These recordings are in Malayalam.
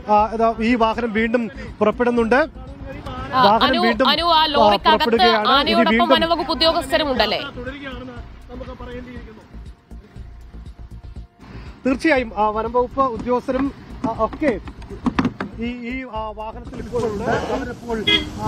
ഈ വാഹനം വീണ്ടും പുറപ്പെടുന്നുണ്ട്. ആനയോടൊപ്പം വനവകുപ്പ് ഉദ്യോഗസ്ഥരും ഉണ്ടല്ലേ? തീർച്ചയായും വനംവകുപ്പ് ഉദ്യോഗസ്ഥരും ഒക്കെ ഈ വാഹനത്തിൽ ഇപ്പോഴുണ്ട്. അവരിപ്പോൾ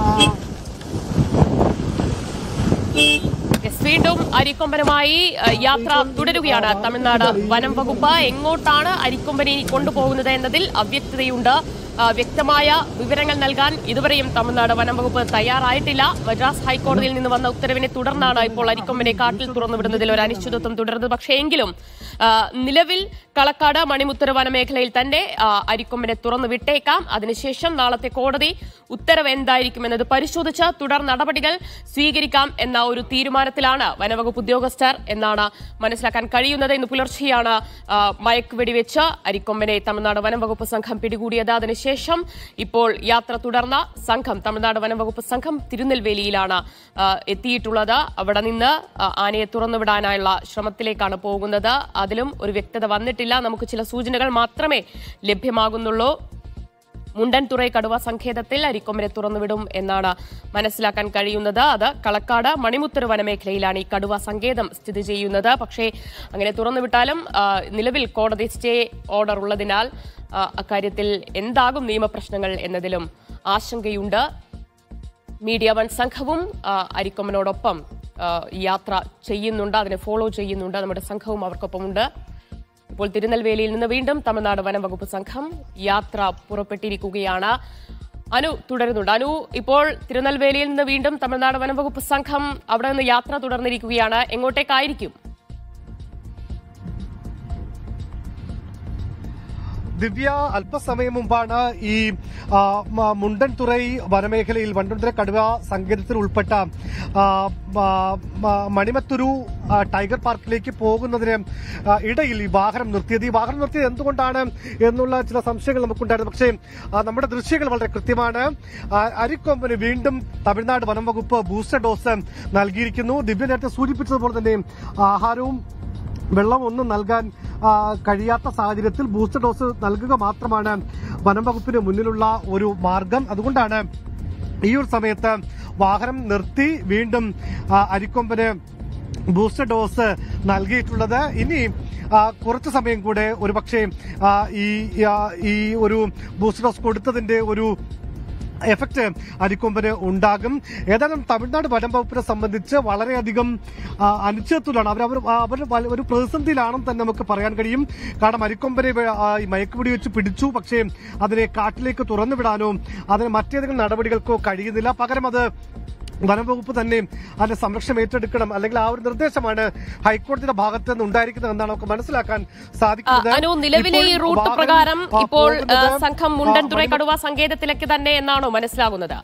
വീണ്ടും അരിക്കൊമ്പനുമായി യാത്ര തുടരുകയാണ് തമിഴ്നാട് വനം വകുപ്പ്. എങ്ങോട്ടാണ് അരിക്കൊമ്പനെ കൊണ്ടുപോകുന്നത് എന്നതിൽ അവ്യക്തതയുണ്ട്. വ്യക്തമായ വിവരങ്ങൾ നൽകാൻ ഇതുവരെയും തമിഴ്നാട് വനം വകുപ്പ് തയ്യാറായിട്ടില്ല. മദ്രാസ് ഹൈക്കോടതിയിൽ നിന്ന് വന്ന ഉത്തരവിനെ തുടർന്നാണ് ഇപ്പോൾ അരിക്കൊമ്പനെ കാട്ടിൽ തുറന്നുവിടുന്നതിൽ ഒരു അനിശ്ചിതത്വം തുടരുന്നത്. പക്ഷേ എങ്കിലും നിലവിൽ കളക്കാട് മണിമുത്തര വനമേഖലയിൽ തന്നെ അരിക്കൊമ്പനെ തുറന്നു വിട്ടേക്കാം. അതിനുശേഷം നാളത്തെ കോടതി ഉത്തരവ് എന്തായിരിക്കുമെന്നത് പരിശോധിച്ച് തുടർ നടപടികൾ സ്വീകരിക്കാം എന്ന ഒരു തീരുമാനത്തിലാണ് വനവകുപ്പ് ഉദ്യോഗസ്ഥർ എന്നാണ് മനസ്സിലാക്കാൻ കഴിയുന്നത്. ഇന്ന് പുലർച്ചെയാണ് മയക്കുവെടിവെച്ച് അരിക്കൊമ്പനെ തമിഴ്നാട് വനംവകുപ്പ് സംഘം പിടികൂടിയത്. അതിനുശേഷം ഇപ്പോൾ യാത്ര തുടർന്ന സംഘം തമിഴ്നാട് വനംവകുപ്പ് സംഘം തിരുനെൽവേലിയിലാണ് എത്തിയിട്ടുള്ളത്. അവിടെ നിന്ന് ആനയെ തുറന്നുവിടാനായുള്ള ശ്രമത്തിലേക്കാണ് പോകുന്നത്. അതിലും ഒരു വ്യക്തത വന്നിട്ടില്ല. നമുക്ക് ചില സൂചനകൾ മാത്രമേ ലഭ്യമാകുന്നുള്ളൂ. മുണ്ടൻതുറൈ കടുവ സങ്കേതത്തിൽ അരിക്കൊമ്പനെ തുറന്നുവിടും എന്നാണ് മനസ്സിലാക്കാൻ കഴിയുന്നത്. അത് കളക്കാട് മണിമുത്തര വനമേഖലയിലാണ് ഈ കടുവ സങ്കേതം സ്ഥിതി ചെയ്യുന്നത്. പക്ഷേ അങ്ങനെ തുറന്നുവിട്ടാലും നിലവിൽ കോടതി സ്റ്റേ ഓർഡർ ഉള്ളതിനാൽ അക്കാര്യത്തിൽ എന്താകും നിയമപ്രശ്നങ്ങൾ എന്നതിലും ആശങ്കയുണ്ട്. മീഡിയ വൺ സംഘവും അരിക്കൊമ്പനോടൊപ്പം യാത്ര ചെയ്യുന്നുണ്ട്, അതിനെ ഫോളോ ചെയ്യുന്നുണ്ട്. നമ്മുടെ സംഘവും അവർക്കൊപ്പമുണ്ട്. ഇപ്പോൾ തിരുനെൽവേലിയിൽ നിന്ന് വീണ്ടും തമിഴ്നാട് വനം വകുപ്പ് സംഘം യാത്ര പുറപ്പെട്ടിരിക്കുകയാണ്. അനു തുടരുന്നുണ്ട്. അനു, ഇപ്പോൾ തിരുനെൽവേലിയിൽ നിന്ന് വീണ്ടും തമിഴ്നാട് വനം വകുപ്പ് സംഘം അവിടെ നിന്ന് യാത്ര തുടർന്നിരിക്കുകയാണ്. എങ്ങോട്ടേക്കായിരിക്കും? ദിവ്യ, അല്പസമയം മുമ്പാണ് ഈ മുണ്ടൻതുറൈ വനമേഖലയിൽ മുണ്ടൻതുറൈ കടുവ സങ്കേതത്തിൽ ഉൾപ്പെട്ട മണിമത്തുരു ടൈഗർ പാർക്കിലേക്ക് പോകുന്നതിന് ഇടയിൽ ഈ വാഹനം നിർത്തിയത്. ഈ വാഹനം നിർത്തിയത് എന്തുകൊണ്ടാണ് എന്നുള്ള ചില സംശയങ്ങൾ നമുക്കുണ്ടായിരുന്നു. പക്ഷേ നമ്മുടെ ദൃശ്യങ്ങൾ വളരെ കൃത്യമാണ്. അരിക്കൊമ്പന് വീണ്ടും തമിഴ്നാട് വനം വകുപ്പ് ബൂസ്റ്റർ ഡോസ് നൽകിയിരിക്കുന്നു. ദിവ്യ നേരത്തെ സൂചിപ്പിച്ചതുപോലെ തന്നെ ആഹാരവും വെള്ളം ഒന്നും നൽകാൻ കഴിയാത്ത സാഹചര്യത്തിൽ ബൂസ്റ്റർ ഡോസ് നൽകുക മാത്രമാണ് വനം വകുപ്പിന് മുന്നിലുള്ള ഒരു മാർഗം. അതുകൊണ്ടാണ് ഈ ഒരു സമയത്ത് വാഹനം നിർത്തി വീണ്ടും അരിക്കൊമ്പന് ബൂസ്റ്റർ ഡോസ് നൽകിയിട്ടുള്ളത്. ഇനി കുറച്ചു സമയം കൂടെ ഒരുപക്ഷെ ഈ ഒരു ബൂസ്റ്റർ ഡോസ് കൊടുത്തതിന്റെ ഒരു എഫക്ട് അരിക്കൊമ്പന് ഉണ്ടാകും. ഏതായാലും തമിഴ്നാട് വനം വകുപ്പിനെ സംബന്ധിച്ച് വളരെയധികം അനിശ്ചിതത്വത്തിലാണ്. അവർ ഒരു പ്രതിസന്ധിയിലാണെന്ന് തന്നെ നമുക്ക് പറയാൻ കഴിയും. കാരണം അരിക്കൊമ്പനെ മയക്കുപിടി വെച്ച് പിടിച്ചു, പക്ഷേ അതിനെ കാട്ടിലേക്ക് തുറന്നുവിടാനോ അതിന് മറ്റേതെങ്കിലും നടപടികൾക്കോ കഴിയുന്നില്ല. പകരം അത് വനംവകുപ്പ് തന്നെ അതിന്റെ സംരക്ഷണം ഏറ്റെടുക്കണം, അല്ലെങ്കിൽ ആ ഒരു നിർദ്ദേശമാണ് ഹൈക്കോടതിയുടെ ഭാഗത്ത് നിന്ന് ഉണ്ടായിരിക്കുന്നത് എന്നാണ് നമുക്ക് മനസ്സിലാക്കാൻ സാധിക്കുന്നത്. നിലവിലെ ഈ റൂട്ട് പ്രകാരം ഇപ്പോൾ സംഘം മുണ്ടൻതുറൈ കടുവ സങ്കേതത്തിലേക്ക് തന്നെ എന്നാണോ മനസ്സിലാകുന്നത്?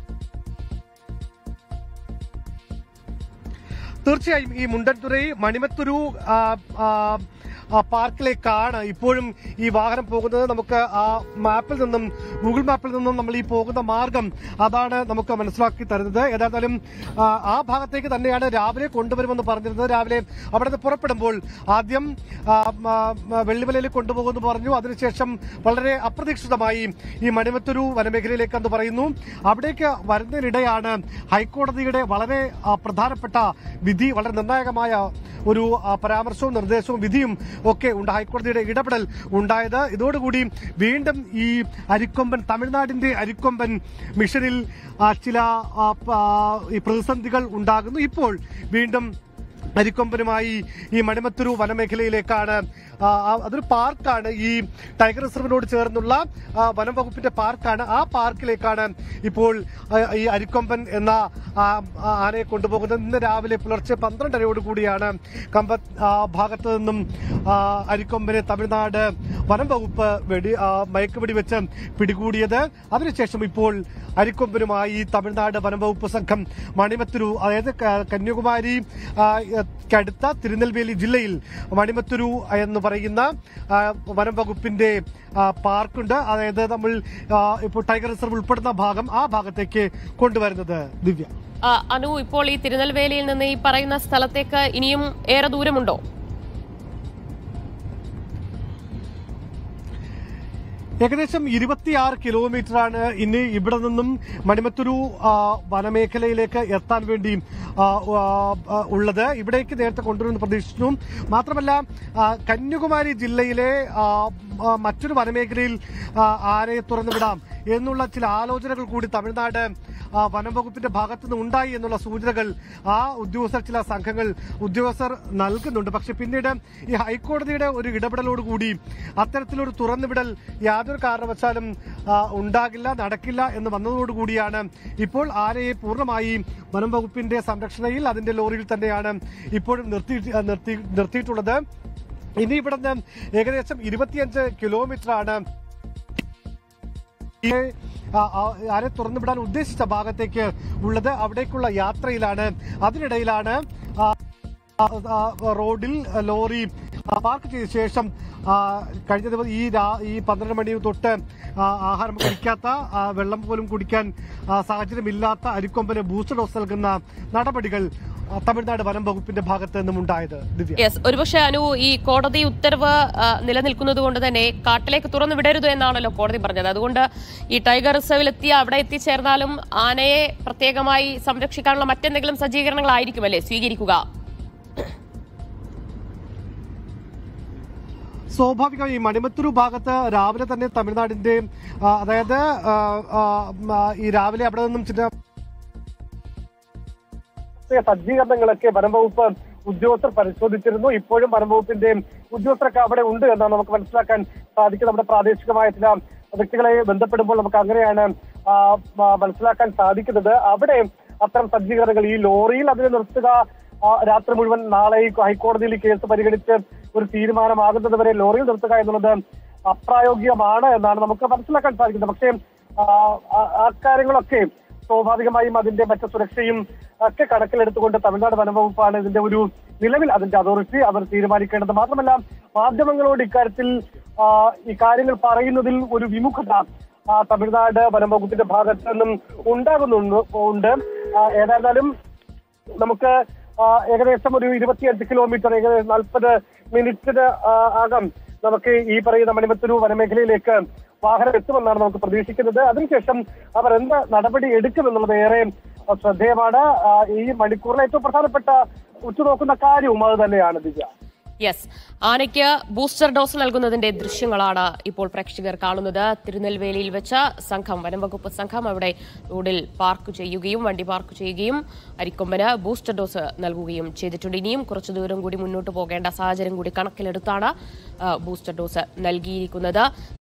തീർച്ചയായും ഈ മുണ്ടൻതുറൈ മണിമത്തുരു പാർക്കിലേക്കാണ് ഇപ്പോഴും ഈ വാഹനം പോകുന്നത്. നമുക്ക് ആ മാപ്പിൽ നിന്നും ഗൂഗിൾ മാപ്പിൽ നിന്നും നമ്മൾ ഈ പോകുന്ന മാർഗം അതാണ് നമുക്ക് മനസ്സിലാക്കി തരുന്നത്. ഏതായാലും ആ ഭാഗത്തേക്ക് തന്നെയാണ് രാവിലെ കൊണ്ടുവരുമെന്ന് പറഞ്ഞിരുന്നത്. രാവിലെ അവിടെ നിന്ന് പുറപ്പെടുമ്പോൾ ആദ്യം വെള്ളിമലയിൽ കൊണ്ടുപോകുമെന്ന് പറഞ്ഞു. അതിനുശേഷം വളരെ അപ്രതീക്ഷിതമായി ഈ മണിമത്തുരു വനമേഖലയിലേക്ക് എന്ന് പറയുന്നു. അവിടേക്ക് വരുന്നതിനിടെയാണ് ഹൈക്കോടതിയുടെ വളരെ പ്രധാനപ്പെട്ട വിധി, വളരെ നിർണായകമായ ഒരു പരാമർശവും നിർദ്ദേശവും വിധിയും ഒക്കെ ഉണ്ട്, ഹൈക്കോടതിയുടെ ഇടപെടൽ ഉണ്ടായത്. ഇതോടുകൂടി വീണ്ടും ഈ അരിക്കൊമ്പൻ, തമിഴ്നാടിന്റെ അരിക്കൊമ്പൻ മിഷനിൽ ചില പ്രതിസന്ധികൾ ഉണ്ടാകുന്നു. ഇപ്പോൾ വീണ്ടും അരിക്കൊമ്പനുമായി ഈ മണിമത്തുരു വനമേഖലയിലേക്കാണ്. അതൊരു പാർക്കാണ്, ഈ ടൈഗർ റിസർവിനോട് ചേർന്നുള്ള വനം വകുപ്പിന്റെ പാർക്കാണ്. ആ പാർക്കിലേക്കാണ് ഇപ്പോൾ ഈ അരിക്കൊമ്പൻ എന്ന ആനയെ കൊണ്ടുപോകുന്നത്. ഇന്ന് രാവിലെ പുലർച്ചെ 12:30 കമ്പത്ത് ഭാഗത്ത് നിന്നും അരിക്കൊമ്പനെ തമിഴ്നാട് വനം വകുപ്പ് മയക്കുവെടി വെച്ച് പിടികൂടിയത്. അതിനുശേഷം ഇപ്പോൾ അരിക്കൊമ്പനുമായി തമിഴ്നാട് വനം വകുപ്പ് സംഘം മണിമത്തുരു, അതായത് കന്യാകുമാരി അടുത്ത തിരുനെൽവേലി ജില്ലയിൽ മണിമത്തുരു എന്ന് പറയുന്ന വനം വകുപ്പിന്റെ പാർക്കുണ്ട്. അതായത് നമ്മൾ ഇപ്പോൾ ടൈഗർ റിസർവ് ഉൾപ്പെടുന്ന ഭാഗം, ആ ഭാഗത്തേക്ക് കൊണ്ടുവരുന്നത്. ദിവ്യ, അനു, ഇപ്പോൾ ഈ തിരുനെൽവേലിയിൽ നിന്ന് ഈ പറയുന്ന സ്ഥലത്തേക്ക് ഇനിയും ഏറെ ദൂരമുണ്ടോ? ഏകദേശം 26 കിലോമീറ്ററാണ് ഇനി ഇവിടെ നിന്നും മണിമത്തുരു വനമേഖലയിലേക്ക് എത്താൻ വേണ്ടി ഉള്ളത്. ഇവിടേക്ക് നേരത്തെ കൊണ്ടുവരുമെന്ന് പ്രതീക്ഷിച്ചു. മാത്രമല്ല കന്യാകുമാരി ജില്ലയിലെ മറ്റൊരു വനമേഖലയിൽ ആനയെ തുറന്നുവിടാം എന്നുള്ള ചില ആലോചനകൾ കൂടി തമിഴ്നാട് വനം വകുപ്പിന്റെ ഭാഗത്തുനിന്ന് ഉണ്ടായി എന്നുള്ള സൂചനകൾ ആ ചില ഉദ്യോഗസ്ഥർ നൽകുന്നുണ്ട്. പക്ഷെ പിന്നീട് ഈ ഹൈക്കോടതിയുടെ ഒരു ഇടപെടലോടുകൂടി അത്തരത്തിലൊരു തുറന്നുവിടൽ യാതൊരു കാരണവശാലും ഉണ്ടാകില്ല, നടക്കില്ല എന്ന് വന്നതോടുകൂടിയാണ് ഇപ്പോൾ ആനയെ പൂർണ്ണമായി വനം വകുപ്പിന്റെ സംരക്ഷണയിൽ അതിന്റെ ലോറിയിൽ തന്നെയാണ് ഇപ്പോഴും നിർത്തിയിട്ടുള്ളത്. ഇനി ഇവിടുന്ന് ഏകദേശം 25 കിലോമീറ്ററാണ് ആരെ തുറന്നുവിടാൻ ഉദ്ദേശിച്ച ഭാഗത്തേക്ക് ഉള്ളത്. അവിടേക്കുള്ള യാത്രയിലാണ്. അതിനിടയിലാണ് റോഡിൽ ലോറി പാർക്ക് ചെയ്ത ശേഷം കഴിഞ്ഞ ദിവസം ഈ 12 മണി തൊട്ട് ആഹാരം കഴിക്കാത്ത, വെള്ളം പോലും കുടിക്കാൻ സാഹചര്യമില്ലാത്ത അരിക്കൊമ്പന് ബൂസ്റ്റർ ഡോസ് നൽകുന്ന നടപടികൾ തമിഴ്നാട് വനം വകുപ്പിന്റെ ഭാഗത്ത് നിന്നും ഉണ്ടായത്. ഒരുപക്ഷെ അനു, ഈ കോടതി ഉത്തരവ് നിലനിൽക്കുന്നത് കൊണ്ട് തന്നെ കാട്ടിലേക്ക് തുറന്നു വിടരുത് എന്നാണല്ലോ കോടതി പറഞ്ഞത്. അതുകൊണ്ട് ഈ ടൈഗർ റിസർവിൽ അവിടെ എത്തിച്ചേർന്നാലും ആനയെ പ്രത്യേകമായി സംരക്ഷിക്കാനുള്ള മറ്റെന്തെങ്കിലും സജ്ജീകരണങ്ങളായിരിക്കും അല്ലേ സ്വീകരിക്കുക? സ്വാഭാവികമായി ഈ മണിമത്തുരു ഭാഗത്ത് രാവിലെ തന്നെ തമിഴ്നാടിന്റെ അതായത് ഈ രാവിലെ അവിടെ നിന്നും ചില സജ്ജീകരണങ്ങളൊക്കെ വനംവകുപ്പ് ഉദ്യോഗസ്ഥർ പരിശോധിച്ചിരുന്നു. ഇപ്പോഴും വനംവകുപ്പിന്റെ ഉദ്യോഗസ്ഥരൊക്കെ അവിടെ ഉണ്ട് എന്നാണ് നമുക്ക് മനസ്സിലാക്കാൻ സാധിക്കും. നമ്മുടെ പ്രാദേശികമായ ചില വ്യക്തികളെ ബന്ധപ്പെടുമ്പോൾ നമുക്ക് അങ്ങനെയാണ് മനസ്സിലാക്കാൻ സാധിക്കുന്നത്. അവിടെ അത്തരം സജ്ജീകരണങ്ങൾ ഈ ലോറിയിൽ അതിനെ നിർത്തുക, രാത്രി മുഴുവൻ നാളെ ഹൈക്കോടതിയിൽ കേസ് പരിഗണിച്ച് ഒരു തീരുമാനമാകുന്നത് വരെ ലോറിയിൽ നിർത്തുക എന്നുള്ളത് അപ്രായോഗികമാണ് എന്നാണ് നമുക്ക് മനസ്സിലാക്കാൻ സാധിക്കുന്നത്. പക്ഷേ അക്കാര്യങ്ങളൊക്കെ സ്വാഭാവികമായും അതിന്റെ മറ്റു സുരക്ഷയും ഒക്കെ കണക്കിലെടുത്തുകൊണ്ട് തമിഴ്നാട് വനംവകുപ്പാണ് ഇതിന്റെ ഒരു നിലവിൽ അതിന്റെ അതോറിറ്റി അവർ തീരുമാനിക്കേണ്ടത്. മാത്രമല്ല മാധ്യമങ്ങളോട് ഇക്കാര്യത്തിൽ ഈ കാര്യങ്ങൾ പറയുന്നതിൽ ഒരു വിമുഖത തമിഴ്നാട് വനംവകുപ്പിന്റെ ഭാഗത്ത് നിന്നും ഉണ്ടാകുന്നുണ്ട്. ഏതായാലും നമുക്ക് ഏകദേശം ഒരു 25 കിലോമീറ്റർ, ഏകദേശം 40 മിനിറ്റിന് അകം നമുക്ക് ഈ പറയുന്ന മണിമത്തുരു വനമേഖലയിലേക്ക് വാഹനം എത്തുമെന്നാണ് നമുക്ക് പ്രതീക്ഷിക്കുന്നത്. അതിനുശേഷം അവർ എന്ത് നടപടി എടുക്കുമെന്നുള്ളത് ഏറെ ശ്രദ്ധേയമാണ്. ഈ മണിക്കൂറിലെ ഏറ്റവും പ്രധാനപ്പെട്ട ഉറ്റുനോക്കുന്ന കാര്യവും അത് തന്നെയാണ് ദിവ്യ. യെസ്, ആനയ്ക്ക് ബൂസ്റ്റർ ഡോസ് നൽകുന്നതിന്റെ ദൃശ്യങ്ങളാണ് ഇപ്പോൾ പ്രേക്ഷകർ കാണുന്നത്. തിരുനെൽവേലിയിൽ വെച്ച സംഘം, വനംവകുപ്പ് സംഘം അവിടെ റോഡിൽ വണ്ടി പാർക്ക് ചെയ്യുകയും അരിക്കൊമ്പന് ബൂസ്റ്റർ ഡോസ് നൽകുകയും ചെയ്തിട്ടുണ്ട്. ഇനിയും കുറച്ചു ദൂരം കൂടി മുന്നോട്ട് പോകേണ്ട സാഹചര്യം കൂടി കണക്കിലെടുത്താണ് ബൂസ്റ്റർ ഡോസ് നൽകിയിരിക്കുന്നത്.